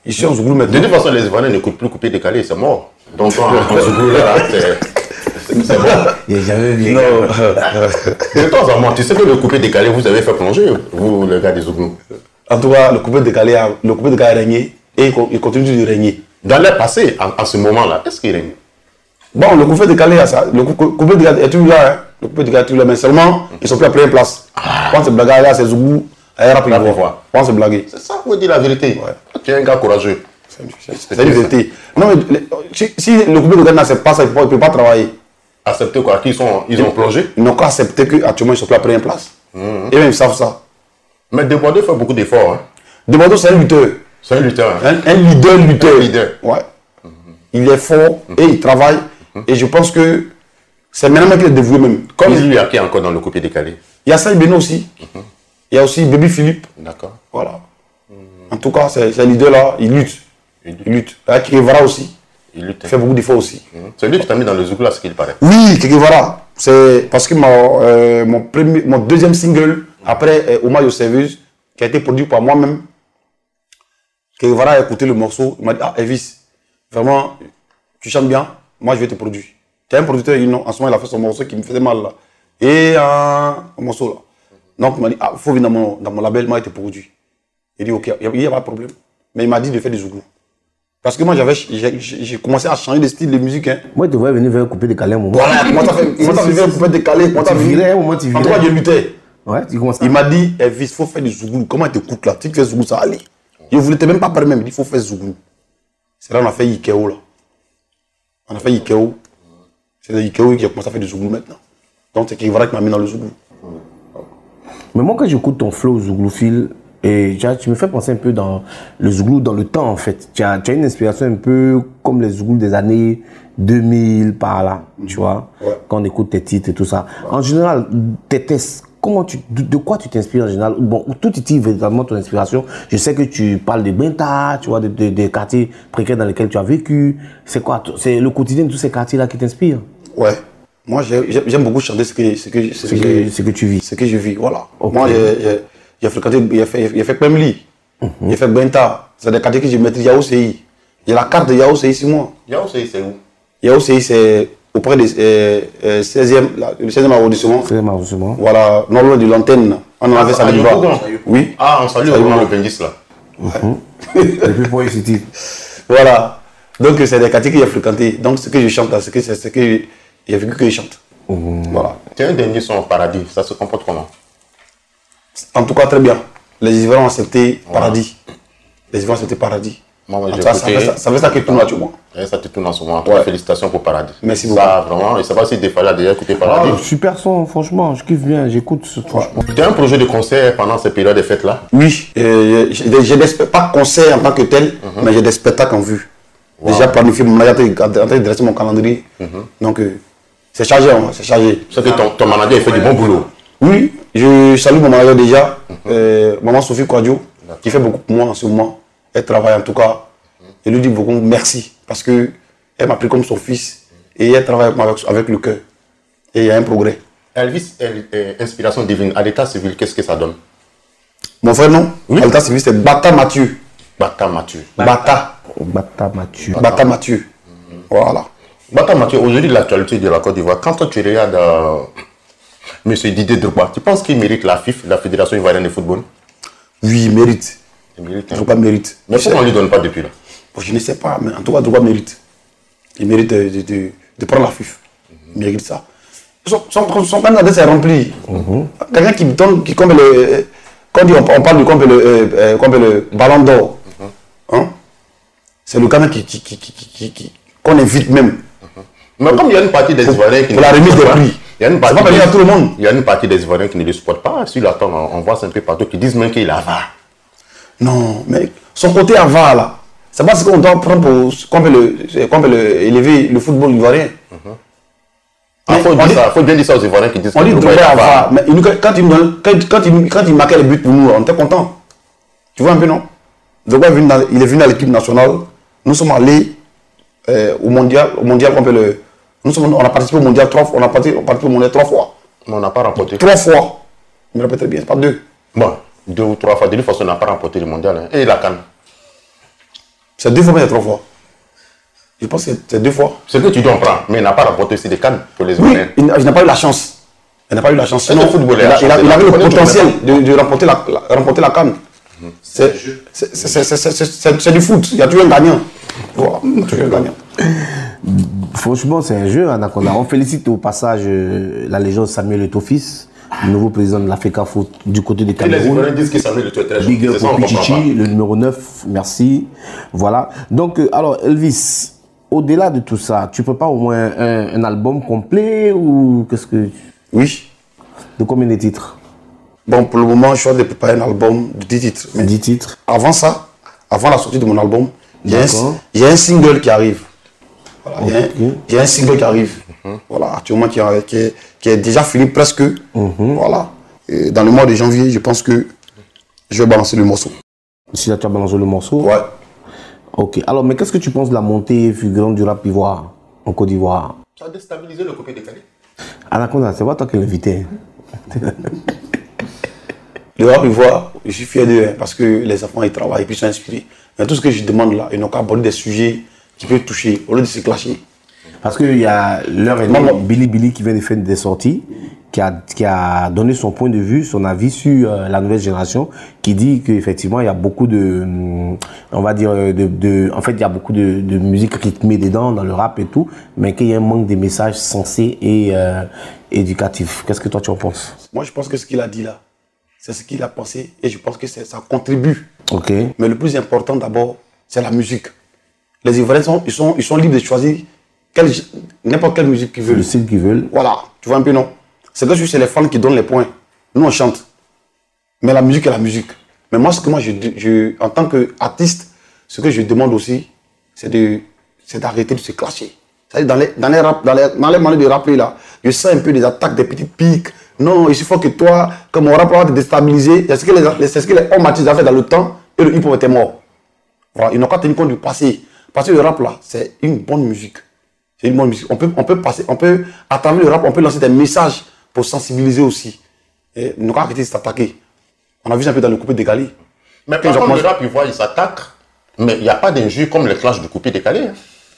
Je suis en Zouglou maintenant. De toute façon, les Ivoiriens ne coupent plus couper décalé, c'est mort. Donc, en Zouglou, là, c'est mort. Il n'y a jamais vu. Non. De temps en temps, tu sais que le coupé décalé, vous avez fait plonger, vous, le gars des Zouglou. En tout cas, le coupé décalé a, le coupé décalé a régné et il, il continue de régner. Dans le passé, en, en ce moment-là, est-ce qu'il règne? Bon, le coupé décalé, le coupé décalé est toujours là, hein. Le coupé décalé est toujours là, mais seulement, ils ne sont plus à première place. Ah. Quand c'est blagué, là, c'est Zouglou, ailleurs à première fois. Quand c'est blagué. C'est ça, vous dites la vérité. Ouais. Tu es un gars courageux. C'est la vérité. Non, mais les, si, si le coupé décalé n'accepte pas ça, il ne peut pas travailler. Accepter quoi? Qu'ils sont, ils ont plongé? Ils n'ont qu'à accepter qu'actuellement, ils sont plus à première place. Mmh. Et même, ils savent ça. Mais Desbordeaux fait beaucoup d'efforts. Hein. Desbordeaux, c'est un lutteur. C'est un lutteur. Hein. Un, un leader, lutteur. Un leader. Ouais. Mmh. Il est fort mmh. et il travaille. Mmh. Et je pense que c'est maintenant qu'il est dévoué même. Comme il y a qui encore dans le coupé décalé? Il y a Saïd Beno aussi. Mmh. Il y a aussi Baby Philippe. D'accord. Voilà. Mmh. En tout cas, c'est un leader là, il lutte. Il lutte. Il lutte. Il y a Kekevara aussi. Il lutte. Il fait beaucoup d'efforts aussi. Mmh. C'est lui qui t'a mis dans le Zouglou là, ce qu'il paraît. Oui, Kekevara. C'est parce que mon, euh, mon, premier, mon deuxième single, après euh, Hommage au Service, qui a été produit par moi-même, Kekevara a écouté le morceau. Il m'a dit, ah Elvis, vraiment, tu chantes bien, moi je vais te produire. Tu es un producteur, non, en ce moment il a fait son morceau qui me faisait mal là. Et euh, un morceau là. Donc il m'a dit, ah, il faut venir dans mon, dans mon label, moi je te produis. Il dit, ok, il n'y a, a pas de problème. Mais il m'a dit de faire du Zouglou. Parce que moi, j'ai commencé à changer de style de musique. Hein. Moi, je devrais venir faire un coupé décalé un moment. Voilà, comment t'as fait comment t'as fait un coupé décalé? Comment t'as viré un moment, tu virais. En tout cas, je luttais. Ouais, tu commences à... Il m'a dit, Elvis, il faut faire du Zouglou. Comment il te coûte là? Tu fais Zouglou, ça allait. Je ne voulais même pas parler même. Il dit, il faut faire Zouglou. C'est là qu'on a fait Ikeo là. On a fait Ikeo. C'est Ikeo qui a commencé à faire du Zouglou maintenant. Donc c'est Kekevara qui m'a mis dans le Zouglou. Mais moi, quand j'écoute ton flow zouglouphile, et tu me fais penser un peu dans le Zouglou dans le temps en fait. Tu as, tu as une inspiration un peu comme les Zouglous des années deux mille par là, tu vois, ouais. Quand on écoute tes titres et tout ça. Ouais. En général, tes tests, comment tu, de, de quoi tu t'inspires en général? Bon, tout est véritablement ton inspiration. Je sais que tu parles de Benta, tu vois, des de, de quartiers précaires dans lesquels tu as vécu. C'est quoi? C'est le quotidien de tous ces quartiers-là qui t'inspirent? Ouais. Moi, j'aime beaucoup chanter ce que, ce que, ce ce que, que, ce que tu vis. Ce que je vis, voilà. Okay. Moi, j'ai fréquenté, il a fait, il a fait Pemli, mm-hmm. Il a fait Benta. C'est des quartiers que je maîtrise. Yao C I. Il y a la carte de Yao C I sur moi. Yao C I, c'est où? Yao C I, c'est auprès du euh, euh, seizième, le seizième arrondissement. seizième arrondissement. Voilà, non loin de l'antenne. On en avait ça de bas. Oui. Ah, on salue vraiment le Bendis là. Ouais. Depuis pour ici. Voilà. Donc, c'est des quartiers que j'ai fréquentés. Donc, ce que je chante là, c'est ce que j'ai vu que je chante. Mmh. Voilà. Tu as un dernier son au paradis. Ça se comporte comment? En tout cas, très bien. Les Ivoiriens ont accepté paradis. Ouais. Les Ivoiriens ont accepté paradis. Moi, moi, ça, ça, fait ça, ça fait ça qui tourne actuellement. Et ça te tourne en ce moment. Ouais. Félicitations pour Paradis. Merci beaucoup. Ça, vraiment, je ne sais pas si des fois là déjà écouté Paradis. Ah, super son, franchement, je kiffe bien, j'écoute ce franchement. Tu as un projet de concert pendant ces périodes de fêtes là? Oui, euh, j'ai des pas concert en tant que tel, mm-hmm. mais j'ai des spectacles en vue. Wow. Déjà planifié, mon manager est en train de dresser mon calendrier. Mm-hmm. Donc, euh, c'est chargé, hein, c'est chargé. C'est que ton, ton manager il fait du bon boulot. Oui, je salue mon manager déjà, mm-hmm. euh, maman Sophie Kwadjo, qui fait beaucoup pour moi en ce moment. Elle travaille en tout cas. Je lui dis beaucoup merci parce qu'elle m'a pris comme son fils et elle travaille avec, avec le cœur. Et il y a un progrès. Elvis, inspiration divine, à l'état civil, qu'est-ce que ça donne? Mon frère, non? Oui. À l'état civil, c'est Bata Mathieu. Bata Mathieu. Bata. Bata Mathieu. Bata Mathieu. Mm-hmm. Voilà. Bata Mathieu, aujourd'hui, l'actualité de la Côte d'Ivoire, quand tu regardes euh, M. Didier Drogba, tu penses qu'il mérite la F I F, la Fédération Ivoirienne de Football? Oui, il mérite. Il mérite. Hein. Drogba mérite. Mais pourquoi on ne lui donne pas depuis là? Je ne sais pas, mais en tout cas, Drogba mérite. Il mérite de, de, de, de prendre la F I F. Il mérite ça. Son, son, son candidat est rempli. Mm-hmm. Quelqu'un qui donne, qui comme le, quand on, on parle de comme le, euh, comme le ballon d'or, mm-hmm. Hein? C'est le candidat qui, qui, qui, qui, qui, qui, qu'on invite même. Mm-hmm. Mais comme il y a une partie des Ivoiriens qui pour la remise des prix, il y a une partie c'est pas des, à tout le monde. Il y a une partie des Ivoiriens qui ne le supportent pas. Si là, on, on voit ça un peu partout, qui disent même qu'il est avare. Non, mais son côté avare là. C'est parce qu'on doit prendre pour qu'on peut, le, qu'on peut le, élever le football ivoirien. Mm-hmm. Il ah, faut, faut bien dire ça aux Ivoiriens qui disent on dit Drogba avare. Mais il, quand, il, quand, quand, il, quand il marquait les buts pour nous, on était content. Tu vois un peu, non? Drogba est venu dans, il est venu à l'équipe nationale. Nous sommes allés euh, au mondial. Au mondial qu'on peut le, nous sommes, on a participé au mondial trois fois. On a participé, on a participé au mondial trois fois. Mais on n'a pas remporté. Trois fois. Je me rappelle très bien, c'est pas deux. Bon, deux ou trois fois. De toute façon, on n'a pas remporté le mondial. Hein. Et la CAN. C'est deux fois, mais c'est trois fois. Je pense que c'est deux fois. Ce que tu dois en prendre, mais il n'a pas rapporté aussi des cannes pour les Oui, Ivoiriens. il n'a il n'a pas eu la chance. Il n'a pas eu la chance. Sinon, Le footballeur il, a, a il, a, changé. il avait le Connais-tu potentiel le de, de remporter la, la, remporter la canne. C'est c'est- c'est- c'est- c'est- c'est- c'est du foot. Il y a toujours un gagnant. Voilà, toujours un gagnant. Franchement, c'est un jeu, Anaconda. On félicite au passage euh, la légende Samuel Eto'o-Fils, le nouveau président de l'Africa Foot du côté du Et les Cameroun. Ivoiriens disent que Samuel Eto'o est très Big gentil. up C'est ça, pour on comprend Pichichi, pas. le numéro neuf, merci. Voilà. Donc, euh, alors, Elvis, au-delà de tout ça, tu peux pas au moins un, un album complet ou qu'est-ce que. Oui. De combien de titres? Bon, pour le moment, je suis en train de préparer un album de dix titres. Mais dix titres. avant ça, avant la sortie de mon album, il y, a un- D'accord. il y a un single qui arrive. Voilà, il, y a un, Ok. il y a un single qui arrive. Voilà, actuellement, qui, a- qui est, qui est déjà fini presque. Voilà. Et dans le mois de janvier, je pense que je vais balancer le morceau. Si là, tu as balancé le morceau. Ouais. Ok. Alors, mais qu'est-ce que tu penses de la montée fulgurante du rap ivoire en Côte d'Ivoire? Tu as déstabilisé le coupé décalé. Anaconda, c'est pas toi qui l'invitais. Le rap ivoire, je suis fier d'eux hein, parce que les enfants ils travaillent et puis ils sont inspirés. Mais tout ce que je demande là, ils n'ont qu'à aborder des sujets qui peuvent toucher au lieu de se clasher. Parce qu'il y a l'heure et Non, demie, non. Billy Billy qui vient de faire des sorties, qui a, qui a donné son point de vue, son avis sur euh, la nouvelle génération, qui dit qu'effectivement il y a beaucoup de, hum, on va dire, de, de, en fait il y a beaucoup de, de musique rythmée dedans, dans le rap et tout, mais qu'il y a un manque de messages sensés et euh, éducatifs. Qu'est-ce que toi tu en penses? Moi je pense que ce qu'il a dit là, c'est ce qu'il a pensé et je pense que c'est- ça contribue. Ok. Mais le plus important d'abord, c'est la musique. Les Ivoiriens sont, ils sont, ils sont libres de choisir quelle- n'importe quelle musique qu'ils Le veulent. style qu'ils veulent. Voilà, tu vois un peu non. C'est que c'est les fans qui donnent les points. Nous on chante. Mais la musique est la musique. Mais moi, ce que moi, je, je, en tant qu'artiste, ce que je demande aussi, c'est de, c'est d'arrêter de se clasher. C'est-à-dire dans les, dans les rap, dans les, dans les manières de rapper là, je sens un peu des attaques, des petites piques. Non, il suffit que toi, que mon rap va te déstabiliser. C'est ce que les, c'est ce que les hommes ont fait dans le temps et le hip-hop était mort. Voilà, ils n'ont qu'à tenir compte du passé. Parce que le rap là, c'est une bonne musique. C'est une bonne musique. On peut, on peut passer, on peut, à travers le rap, on peut lancer des messages pour sensibiliser aussi. Et nous avons arrêté de s'attaquer. On a vu ça un peu dans le coupé décalé. Mais Quand par je contre, commence- le rap, il voit, il s'attaque. Mais il n'y a pas d'injure comme le clash du coupé décalé. Hein.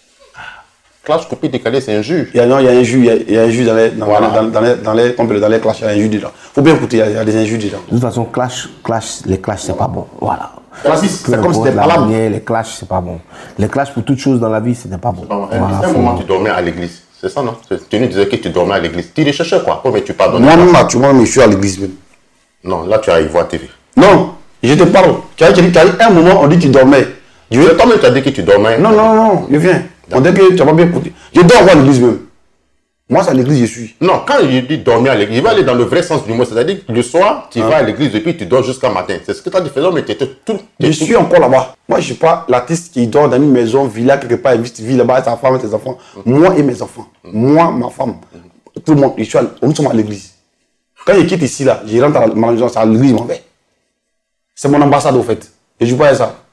Clash coupé décalé, c'est injure. Il y a, non, il y a un jus, il y a, il y a un jus dans les, dans, Voilà. dans, dans les, dans les, comme dans les clashs, il y a un jus dedans. Faut bien écouter, il y a, il y a des injures dedans. De toute façon, clash, clash, les clashs, c'est pas bon. Voilà. Classique, Peu c'est comme si importe c'était la pas là. manière, les clashs, c'est pas bon. Les clashs pour toute chose dans la vie, c'était pas bon. À Voilà, un faut- moment, tu dormais à l'église. C'est ça, non? Tu nous disais que tu dormais à l'église. Tu recherchais quoi? Oh, mais tu pardonnes. Moi-même, actuellement, je suis à l'église même. Non, là, tu as Ivoire T V. Non, je te parle. Tu as dit, tu as dit, un moment, on dit que tu dormais. Je Mais veux... toi-même, tu as dit que tu dormais. Non, non, non, je viens. On dit que tu n'as pas bien écouté. Je dors à l'église même. Moi, c'est à l'église je suis. Non, quand il dit dormir à l'église, il va aller dans le vrai sens du mot. C'est-à-dire que le soir, tu vas à l'église et puis tu dors jusqu'à matin. C'est ce que tu as dit. Faisons, mais tu étais tout. Je suis encore là-bas. Moi, je ne suis pas l'artiste qui dort dans une maison, villa, quelque part, il vit là-bas, avec sa femme et ses enfants. Moi et mes enfants. Moi, ma femme. Tout le monde. Je suis à- nous sommes à l'église. Quand je quitte ici, là, je rentre à ma maison, c'est à l'église, je m'en vais. C'est mon ambassade, au fait. Et je ne pas ça.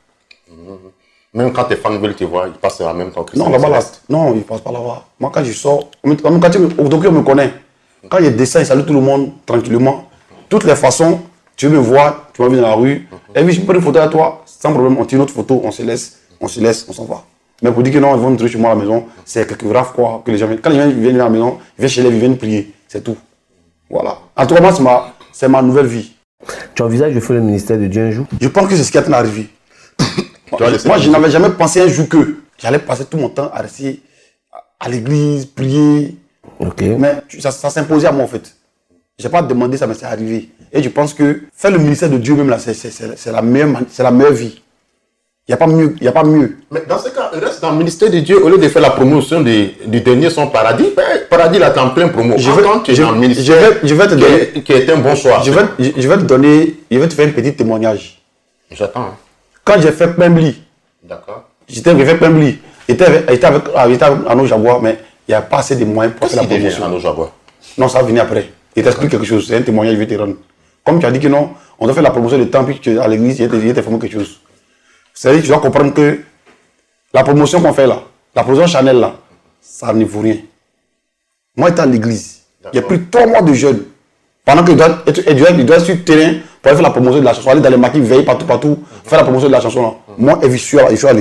Même quand tes fans veulent te voir, ils passent en même temps que Non, ça. là-bas, là. Non, il ne passe pas là-bas. Moi, quand je sors, on me- dans mon quartier, au docteur, on me connaît. Quand je descends, il salue tout le monde tranquillement. Toutes les façons, tu veux me voir, tu vas venir dans la rue. Et puis, je prends une photo à toi, sans problème, on tire notre photo, on se laisse, on se laisse, on s'en va. Mais pour dire que non, ils vont me trouver chez moi à la maison, c'est quelque grave quoi. Que les gens viennent. Quand les gens viennent à la maison, ils viennent chez les, ils viennent prier. C'est tout. Voilà. En tout cas, moi, c'est ma, c'est ma nouvelle vie. Tu envisages de faire le ministère de Dieu un jour? Je pense que c'est ce qui est en train d'arriver. Tu vas laisser Moi, la je n'avais jamais pensé un jour que j'allais passer tout mon temps à rester à l'église, prier. Ok. Mais tu- ça, ça s'imposait à moi en fait. Je n'ai pas demandé ça, mais c'est arrivé. Et je pense que faire le ministère de Dieu même là, c'est c'est- c'est- c'est la, meilleure man- c'est la meilleure vie. Il n'y a pas mieux. Il y a pas mieux. Mais dans ce cas, reste dans le ministère de Dieu au lieu de faire la promotion des- du dernier son paradis. Ben, paradis, là, tu es en plein promo. Je En vais- tant que je- dans le je ministère, vais- je vais te qui donner- est- qui est un bon choix. Je vais, je, je vais te donner, je vais te faire un petit témoignage. J'attends. hein. Quand j'ai fait Pembli, D'accord. j'étais j'ai fait Pembli, j'étais avec, j'étais avec, ah, j'étais avec Arnaud Jaguar, mais il n'y a pas assez de moyens pour Qu'est-ce faire la qui devient promotion. Arnaud Jaguar? Non, ça va venir après. Il t'explique quelque chose. C'est un témoignage, je vais te rendre. Comme tu as dit que non, on doit faire la promotion de temps, puis que à l'église, il y a te formé quelque chose. C'est-à-dire que tu dois comprendre que la promotion qu'on fait là, la promotion Chanel là, ça ne vaut rien. Moi, j'étais à l'église. Il y a plus de trois mois de jeûne. Pendant que je dois être, je dois, je dois être sur le terrain pour aller faire la promotion de la chanson, aller dans les maquis, veiller partout, partout, faire la promotion de la chanson là. Moi, et je suis à, je suis à l'église.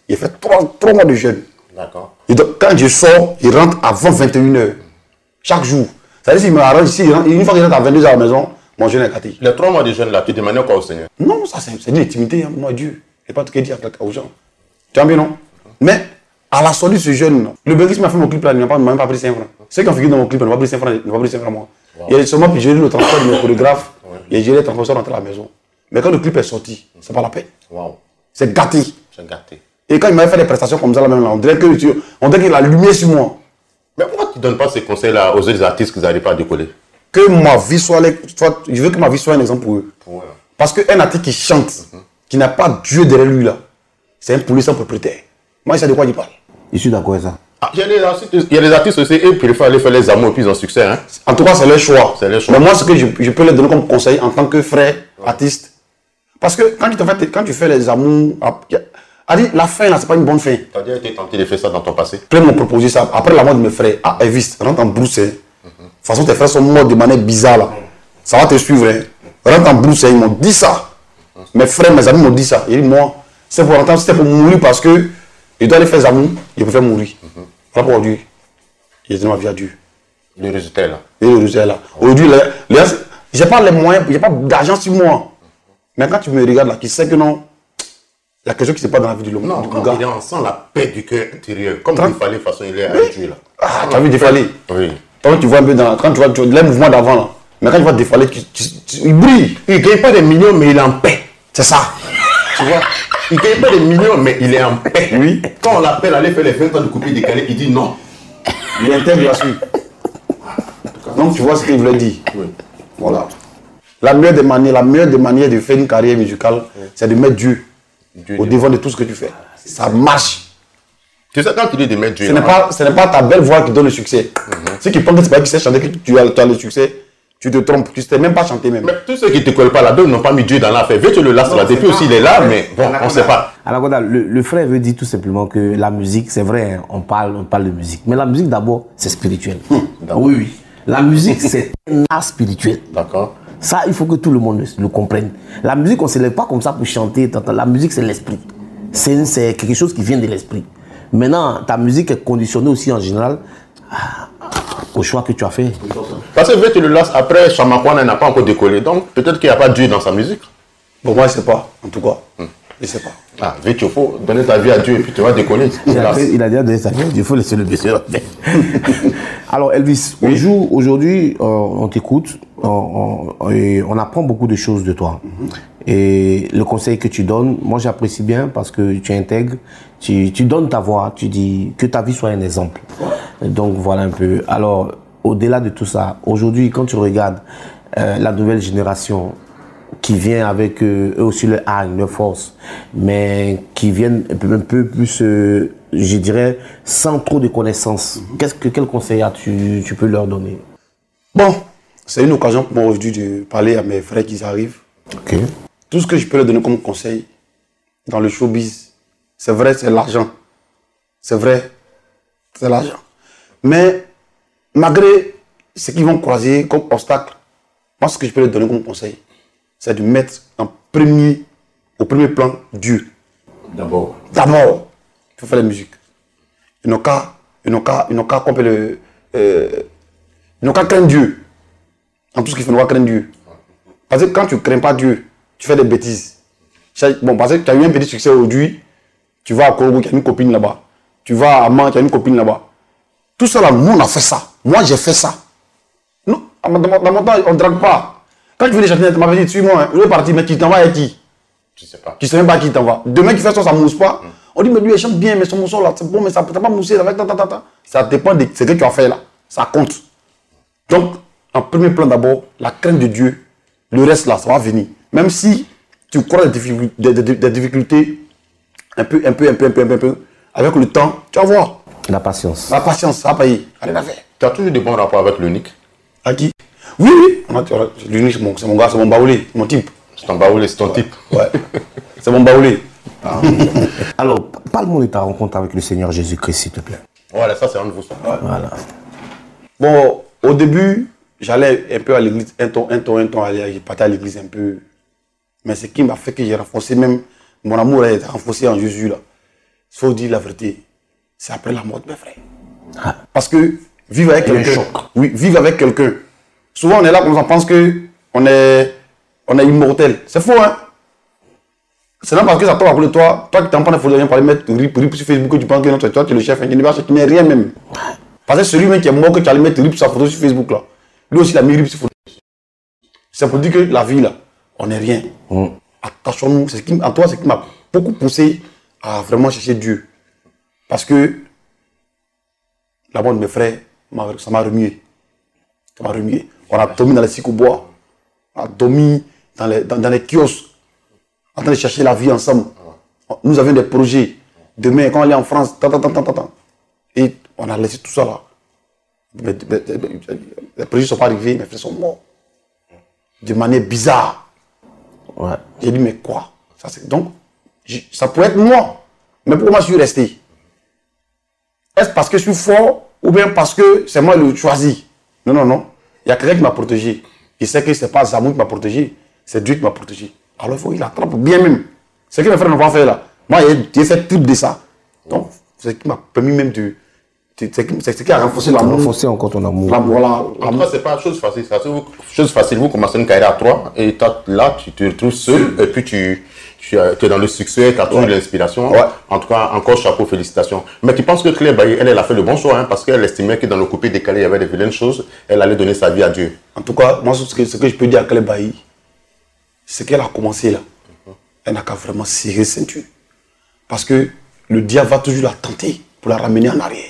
Il fait trois, trois mois de jeûne. D'accord. Et donc, quand je sors, il rentre avant vingt et une heures. Chaque jour. Ça veut dire qu'il me arrange ici, une fois qu'il rentre à vingt-deux heures à la maison, mon jeûne est gâté. Les trois mois de jeûne là, tu demandes quoi au Seigneur? Non, ça c'est de l'intimité, hein, moi Dieu. Et pas tout ce qu'il dit aux gens. Tu vois bien, non? Mais, à la sortie de ce jeûne, le Belgique m'a fait mon clip là, il n'a même pas pris cinq francs. Ceux qui ont figuré dans mon clip, ils n'ont pas pris cinq francs, ils n'ont pas pris cinq francs moi. Wow. Il a seulement pu gérer le transport de mes chorégraphes, ouais. Il a géré le transport sans rentrer à la maison. Mais quand le clip est sorti, c'est pas la peine. Wow. C'est gâté. C'est gâté. Et quand il m'avait fait des prestations comme ça, là, même, là, on dirait qu'il qu a la lumière sur moi. Mais pourquoi tu ne donnes pas ces conseils-là aux autres artistes qui n'arrivent pas à décoller? Que ma vie soit, soit. Je veux que ma vie soit un exemple pour eux. Ouais. Parce qu'un artiste qui chante, mm-hmm. qui n'a pas Dieu derrière lui, là, c'est un poulet sans propriétaire. Moi, il sait de quoi il parle. Je suis d'accord avec ça. Ah, il, y a des artistes, il y a des artistes aussi, eux, puis il faut aller faire les amours et puis ils ont succès. Hein? En tout cas, c'est leur choix. C'est leur choix. Mais moi, ce que je, je peux leur donner comme conseil en tant que frère, ouais. artiste, parce que quand tu, te fais, quand tu fais les amours, la fin, là, c'est pas une bonne fin. Tu as déjà été tenté de faire ça dans ton passé? Plein m'ont proposé ça. Après la mort de mes frères, ah, Elvis, rentre en brousse. De toute façon, tes frères sont morts de manière bizarre, là. Ça va te suivre. Hein. Rentre en brousse, ils m'ont dit ça. Mes frères, mes amis m'ont dit ça. Ils disent, moi, c'est pour rentrer, c'était pour mourir parce que je dois aller faire des amours, je préfère mourir. Voilà pour Dieu. J'ai donné ma vie à Dieu. Le résultat est là. Et le résultat est là. Aujourd'hui, je n'ai pas les moyens, je n'ai pas d'argent sur moi. Mais quand tu me regardes là, tu sais que non, il y a quelque chose qui ne se passe dans la vie de l'homme. Non, quand il est ensemble, la paix du cœur intérieur, comme il fallait, de toute façon, il est avec Dieu là. Ah, tu as vu défaler? Oui. Quand tu vois un peu dans, quand tu vois, tu vois les mouvements d'avant là, mais quand tu vois défaler, tu, tu, tu, il brille. Il ne gagne pas des millions, mais il est en paix. C'est ça. Tu vois? Il ne gagne pas des millions, mais il est en paix. Oui. Quand on l'appelle, aller faire les vingt ans de coupé décalé, il dit non. Il intègre la suite. Donc tu vois ce qu'il voulait dire. Oui. Voilà. La meilleure des manières, la meilleure des manières de faire une carrière musicale, oui. c'est de mettre Dieu, Dieu au Dieu. devant de tout ce que tu fais. Ça marche. Tu sais, quand tu dis de mettre Dieu. Ce n'est pas, pas ta belle voix qui donne le succès. Mm-hmm. Ceux qui pensent que c'est pas qui sait chanter, que tu as, tu as le succès, tu te trompes. Tu ne sais même pas chanter même. Mais tous ceux qui ne te collent pas là-dedans n'ont pas mis Dieu dans l'affaire. Veux-tu le lasse là? Depuis aussi, il est là, mais bon, on ne sait pas. Alors, le, le frère veut dire tout simplement que la musique, c'est vrai, hein, on, parle, on parle de musique. Mais la musique, d'abord, c'est spirituel. Hum, oui, oui. La musique, c'est un art spirituel. D'accord. Ça, il faut que tout le monde le, le comprenne. La musique, on ne se lève pas comme ça pour chanter. La musique, c'est l'esprit. C'est quelque chose qui vient de l'esprit. Maintenant, ta musique est conditionnée aussi en général au choix que tu as fait. Parce que tu le lasses après, Chamakwana n'a pas encore décollé. Donc, peut-être qu'il n'y a pas Dieu dans sa musique. Bon, moi, je ne sais pas, en tout cas. Hum. Je ne sais pas. Ah, vite, il faut donner ta vie à Dieu et puis tu vas décoller. Il a, il a déjà donné sa vie à Dieu, il faut laisser le monsieur. Alors, Elvis, oui. Aujourd'hui, euh, on t'écoute, on, on, on apprend beaucoup de choses de toi. Mm-hmm. Et le conseil que tu donnes, moi j'apprécie bien parce que tu intègres, tu, tu donnes ta voix, tu dis que ta vie soit un exemple. Donc voilà un peu. Alors, au-delà de tout ça, aujourd'hui, quand tu regardes euh, la nouvelle génération qui vient avec euh, eux aussi leur âme, leur force, mais qui viennent un peu, un peu plus, euh, je dirais, sans trop de connaissances. Mm-hmm. Qu'est-ce que, quel conseil tu, tu peux leur donner? Bon, c'est une occasion pour moi aujourd'hui de parler à mes frères qui arrivent. Okay. Tout ce que je peux leur donner comme conseil dans le showbiz, c'est vrai, c'est l'argent. C'est vrai, c'est l'argent. Mais malgré ce qu'ils vont croiser comme obstacle, moi ce que je peux leur donner comme conseil, c'est de mettre en premier, au premier plan Dieu. D'abord. D'abord, il faut faire la musique. Ils n'ont qu'à, ils n'ont qu'à, ils n'ont qu'à le, euh, ils n'ont qu'à craindre Dieu. En tout ce qu'il faut, ils n'ont qu'à craindre Dieu. Parce que quand tu ne crains pas Dieu, tu fais des bêtises. Bon, parce que tu as eu un petit succès aujourd'hui, tu vas à Korobo, tu as une copine là-bas. Tu vas à Man, tu as une copine là-bas. Tout ça là, nous on a fait ça. Moi j'ai fait ça. Nous, dans mon temps, on ne drague pas. Quand tu veux les chanter, tu m'avais dit, suis-moi, hein. Je vais partir, mais tu t'en vas avec qui? Je ne sais pas. Tu ne sais même pas qui t'en va. Demain qui fait ça, ça ne mousse pas. Mm. On dit, mais lui, il chante bien, mais son morceau là, c'est bon, mais ça ne peut pas mousser. Avec ta, ta, ta, ta. Ça dépend de ce que tu as fait là. Ça compte. Donc, en premier plan d'abord, la crainte de Dieu. Le reste là, ça va venir. Même si tu crois des difficultés, des, des, des difficultés un peu, un peu, un peu, un peu, un peu, un peu, avec le temps, tu vas voir. La patience. La patience, ça va payer. Allez, la faire. Tu as toujours de bons rapports avec l'unique? À qui? Oui, oui. L'unique, c'est mon gars, c'est mon baoulé, mon type. C'est ton baoulé, c'est ton type. Ouais. C'est mon baoulé. Ah. Alors, parle-moi de ta rencontre avec le Seigneur Jésus-Christ, s'il te plaît. Voilà, ça c'est un de vos soins. Ouais. Voilà. Bon, au début, j'allais un peu à l'église, un temps, un temps, un temps, je partais à l'église un peu. Mais ce qui m'a fait que j'ai renforcé même, mon amour a été renforcé en Jésus là. faut dire la vérité, c'est après la mort, mes frères. Ah. Parce que vivre avec quelqu'un, oui, vivre avec quelqu'un, souvent on est là, on pense que on est, on est immortel. C'est faux, hein. C'est non parce que ça tombe après toi, toi qui t'en prends des photos pour aller mettre rip, rip sur Facebook, que tu penses que non, toi, toi tu es le chef, tu n'es rien même. Parce que celui même qui est mort, que tu allais mettre rip sur sa photo sur Facebook, là, lui aussi il a mis rip sur photo. C'est pour dire que la vie, là, on n'est rien. Mm. Attachons-nous, c'est ce qui, en toi, c'est ce qui m'a beaucoup poussé à vraiment chercher Dieu. Parce que la mort de mes frères, ça m'a remué. Ça m'a remué. On a dormi dans les cicobois, on a dormi dans les, dans, dans les kiosques, en train de chercher la vie ensemble. Nous avions des projets. Demain, quand on est en France, tant, tant, tant, tant, tant. Et on a laissé tout ça là. Mais, mais, mais, les projets ne sont pas arrivés, mes frères sont morts. De manière bizarre. Ouais. J'ai dit, mais quoi ça, donc, ça pourrait être moi. Mais pourquoi je suis resté? Est-ce parce que je suis fort ou bien parce que c'est moi le choisi? Non, non, non. Il y a quelqu'un qui m'a protégé. Il sait que ce n'est pas Zamou qui m'a protégé, c'est Dieu qui m'a protégé. Alors il faut qu'il attrape bien même. C'est ce que mes frères n'ont pas fait là. Moi, j'ai fait trip de ça. Donc, c'est ce qui m'a permis même de... C'est ce qui a renforcé l'amour. Renforcé encore ton amour. L'amour, voilà. En tout cas, c'est pas chose facile. C'est chose facile. Vous commencez une carrière à trois et là, tu te retrouves seul et puis tu, tu, tu es dans le succès, tu as toujours ouais. l'inspiration. Ouais. En tout cas, encore chapeau, félicitations. Mais tu penses que Claire Bailly, elle, elle a fait le bon choix hein, parce qu'elle estimait que dans le coupé décalé, il y avait des vilaines choses. Elle allait donner sa vie à Dieu. En tout cas, moi, ce que, ce que je peux dire à Claire Bailly, c'est qu'elle a commencé là. Elle n'a qu'à vraiment serrer ceinture. Parce que le diable va toujours la tenter pour la ramener en arrière.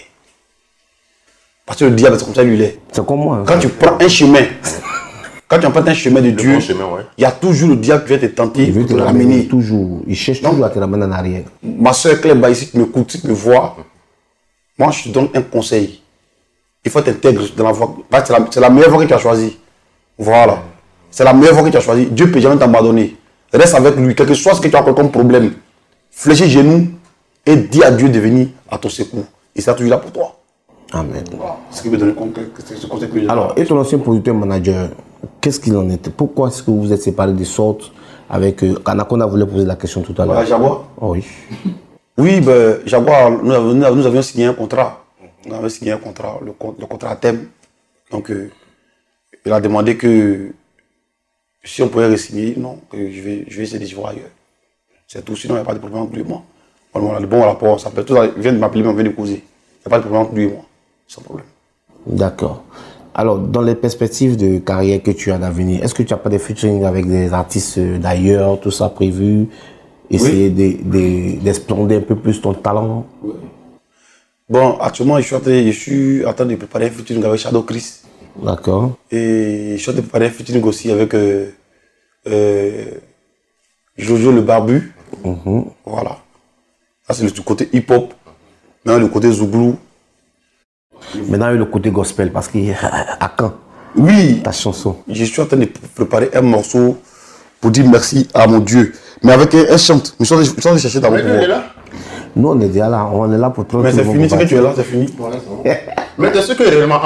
Parce que le diable, c'est comme ça lui, il est. C'est comme moi. Hein, quand tu prends un chemin, quand tu empruntes un chemin de Dieu, il bon ouais. y a toujours le diable qui vient te tenter, il veut te, te ramener. ramener. Toujours. Il cherche Donc, toujours à te ramener en arrière. Ma soeur Claire Bailly, si tu m'écoutes, si tu me vois, moi je te donne un conseil. Il faut t'intégrer dans la voie. C'est la, la meilleure voie que tu as choisie. Voilà. C'est la meilleure voie que tu as choisie. Dieu ne peut jamais t'abandonner. Reste avec lui, quel que soit ce que tu as comme problème. Fléchis genoux et dis à Dieu de venir à ton secours. Il sera toujours là pour toi. Amen. Voilà. Ce qui veut donner ce conseil que j'ai. Alors, et ton ancien producteur manager, qu'est-ce qu'il en était? Pourquoi est-ce que vous vous êtes séparés de sorte avec euh, Anaconda voulait poser la question tout à l'heure. Voilà, Jaguar. Oh, oui. Oui, ben, Jaguar, nous, nous, nous avions signé un contrat. Nous avions signé un contrat, le, le contrat à thème. Donc, euh, il a demandé que si on pouvait re-signer, non, que je vais, je vais essayer de voir ailleurs. C'est tout, sinon il n'y a pas de problème entre lui et moi. Bon, voilà, le bon rapport, ça peut tout, il vient de m'appeler, on vient de causer. Il n'y a pas de problème entre lui et moi, sans problème. D'accord. Alors, dans les perspectives de carrière que tu as d'avenir, est-ce que tu n'as pas des featuring avec des artistes d'ailleurs, tout ça prévu? Essayer oui. d'explorer un peu plus ton talent? Oui. Bon, actuellement, je suis en train, je suis en train de préparer un featuring avec Shadow Chris. D'accord. Et je suis en train de préparer un featuring aussi avec euh, euh, Jojo le Barbu. Mm-hmm. Voilà. Ça, c'est le côté hip-hop. Maintenant, le côté Zouglou. Maintenant, il y a le côté gospel, parce qu'il est à quand? Oui. Ta chanson. Je suis en train de préparer un morceau pour dire merci à mon Dieu. Mais avec un, un chante. Je suis en train de chercher dans mon pouvoir. Nous, on est déjà là. On est là pour trop. Mais c'est fini, c'est que tu es là, c'est fini. Mais est-ce que réellement,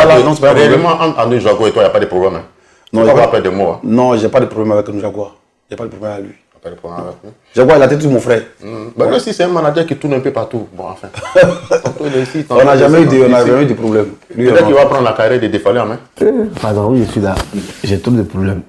entre André Jaguar et toi, il n'y a pas de problème hein? Non, il n'y a pas de mots. Hein? Non, j'ai pas de problème avec André Jaguar. Il n'y a pas de problème avec lui. Pas de problème avec lui. Jaguar, il a tête sur mon frère. Mmh. Bah, ouais. Là, si c'est un manager qui tourne un peu partout, bon, enfin. On n'a jamais eu de problème. Peut-être qu'il va prendre la carrière de Défalé en main. Par exemple, oui, je suis là. J'ai trop de problèmes.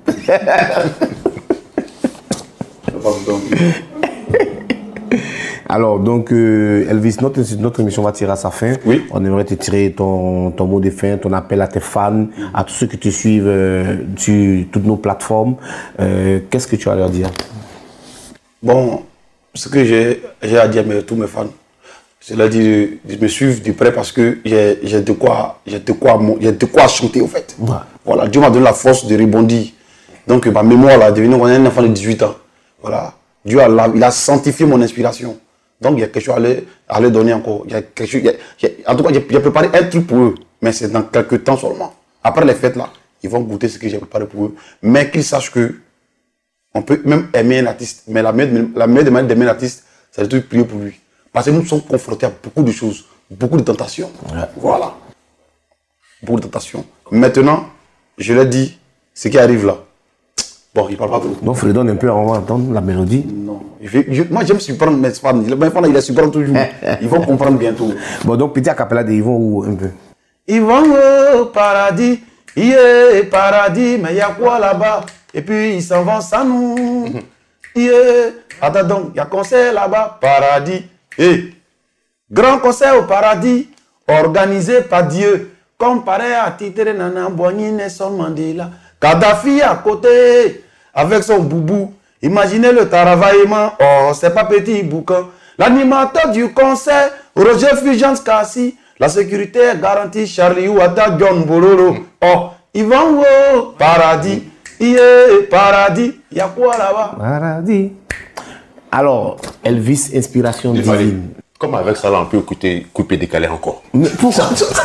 Alors, donc, euh, Elvis, notre, notre émission va tirer à sa fin. Oui. On aimerait te tirer ton, ton mot de fin, ton appel à tes fans, à tous ceux qui te suivent euh, sur toutes nos plateformes. Euh, Qu'est-ce que tu as à leur dire? Bon, ce que j'ai à dire à tous mes fans, c'est leur dire de, de me suivre de près parce que j'ai de quoi, j'ai de quoi, j'ai de quoi chanter, au fait. Ouais. Voilà, Dieu m'a donné la force de rebondir. Donc, ma mémoire, là, devenu un enfant de dix-huit ans. Voilà. Dieu a, il a sanctifié mon inspiration. Donc, il y a quelque chose à leur, à leur donner encore. Il y a quelque chose, il y a, il y a, en tout cas, j'ai préparé un truc pour eux, mais c'est dans quelques temps seulement. Après les fêtes, là, ils vont goûter ce que j'ai préparé pour eux. Mais qu'ils sachent que on peut même aimer un artiste, mais la meilleure, la meilleure manière d'aimer un artiste, c'est de prier pour lui. Parce que nous sommes confrontés à beaucoup de choses, beaucoup de tentations. Ouais. Voilà. Beaucoup de tentations. Maintenant, je leur dis, ce qui arrive là, Bon, il parle pas trop. Donc, Fredon, un peu, on va entendre la mélodie. Non. Je, je, moi, j'aime surprendre mes fans. Mes fans, ils les surprennent toujours. Ils vont comprendre bientôt. Bon, donc, petit acapella de Yvon ou un peu. Ils vont au paradis. Yeah, paradis, mais il y a quoi là-bas? Et puis, ils s'en vont sans nous. Yeah. Attends donc, il y a concert là-bas. Paradis. Hey. Grand concert au paradis, organisé par Dieu. Comparé à Titre Nana Boigny Nelson Mandela. Kadhafi à côté, avec son boubou. Imaginez le travaillement. Oh, c'est pas petit boucan. L'animateur du concert, Roger Fulgence Kassi. La sécurité est garantie, Charlie Ouatta, John Bololo. Oh, ils vont au paradis. Yeah, paradis. Il y a quoi là-bas? Paradis. Alors, Elvis, inspiration divine. Comme avec ça, là, on peut couper, couper décaler encore. Mais pourquoi?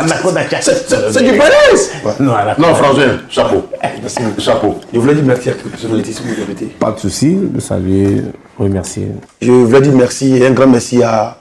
C'est du Paris. Non, non, François, chapeau. Chapeau. Je voulais dire merci à toute personnalité si vous avez. Pas de souci, le saluer, remercier. Je voulais dire merci et un grand merci à.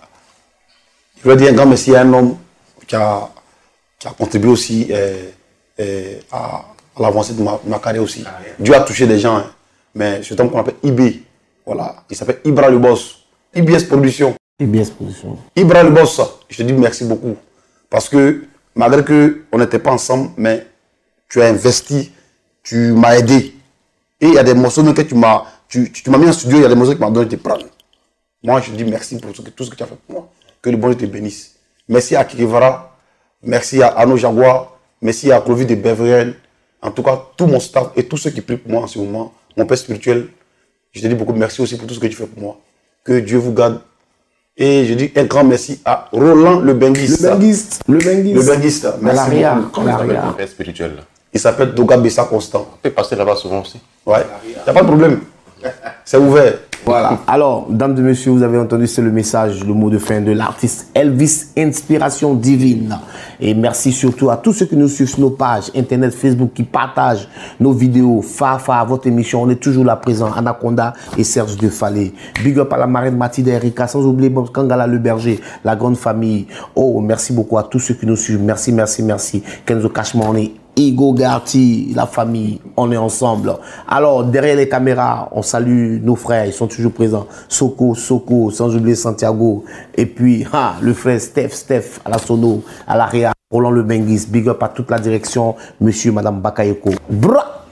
Je voulais dire un grand merci à un homme qui a, qui a contribué aussi euh, euh, à, à l'avancée de ma, ma carrière aussi. Dieu a touché des gens, hein, mais cet homme qu'on appelle I B. Voilà, il s'appelle Ibra le Boss. I B S Production. I B S Production. Ibra le Boss, je te dis merci beaucoup. Parce que malgré qu'on n'était pas ensemble, mais tu as investi, tu m'as aidé. Et il y a des morceaux que tu m'as tu, tu, tu m'as mis en studio, il y a des morceaux que tu m'as donné de prendre. Moi, je te dis merci pour tout, tout ce que tu as fait pour moi. Que le bon Dieu te bénisse. Merci à Kikivara, merci à Arnaud Jaguar, merci à Clovis de Beverel. En tout cas, tout mon staff et tous ceux qui prient pour moi en ce moment, mon père spirituel, je te dis beaucoup merci aussi pour tout ce que tu fais pour moi. Que Dieu vous garde. Et je dis un grand merci à Roland le Benguiste. Le Benguiste. Le Benguiste. Le Benguiste. Merci beaucoup. Comment il s'appelle ton père spirituel là? Il s'appelle Doga Bessa Constant. On peut passer là-bas souvent aussi. Ouais, il n'y a pas de problème. C'est ouvert. Voilà. Alors, dames et messieurs, vous avez entendu, c'est le message, le mot de fin de l'artiste Elvis, inspiration divine. Et merci surtout à tous ceux qui nous suivent sur nos pages Internet, Facebook, qui partagent nos vidéos. Fafa, votre émission, on est toujours là présent. Anaconda et Serge de Fallé. Big up à la marraine Mathilde Erika, sans oublier Bob Kangala le berger, la grande famille. Oh, merci beaucoup à tous ceux qui nous suivent. Merci, merci, merci. Kenzo Cashman, on est Igo Garty, la famille, on est ensemble. Alors, derrière les caméras, on salue nos frères, ils sont toujours présents. Soko, Soko, sans oublier Santiago. Et puis, ha, le frère Steph, Steph, à la sono, à la réa, Roland le Benguis. Big up à toute la direction, monsieur, madame Bakayoko. Bra!